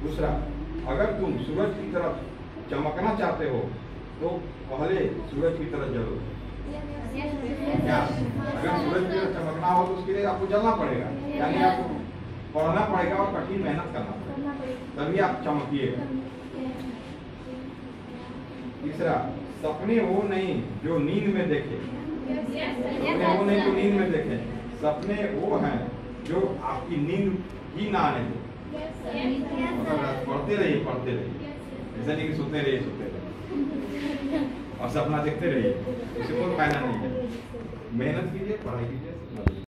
दूसरा, अगर तुम सूरज की तरफ चमकना चाहते हो तो पहले सूरज की तरफ जलो। क्या अगर सूरज की तरफ चमकना हो तो उसके लिए आपको जलना पड़ेगा, यानी आपको पढ़ना पड़ेगा और कठिन मेहनत करना पड़ेगा, तभी आप चमकिएगा। तीसरा, सपने वो नहीं जो नींद में देखे। सपने वो नहीं जो नींद में देखे, सपने वो हैं जो आपकी नींद ही ना आने दे। मतलब पढ़ते रहिए, ऐसा नहीं कि सोते रहिए और सपना देखते रहिए, इससे कोई फायदा नहीं है। मेहनत कीजिए, पढ़ाई कीजिए।